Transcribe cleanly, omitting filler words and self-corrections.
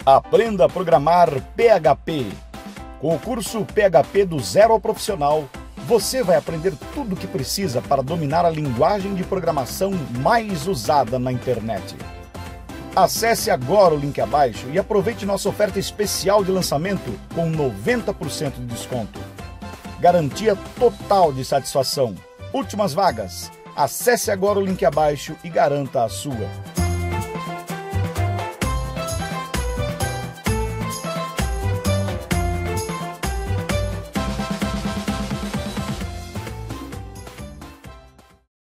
Aprenda a programar PHP. Com o curso PHP do Zero ao Profissional, você vai aprender tudo o que precisa para dominar a linguagem de programação mais usada na internet. Acesse agora o link abaixo e aproveite nossa oferta especial de lançamento com 90% de desconto. Garantia total de satisfação. Últimas vagas. Acesse agora o link abaixo e garanta a sua.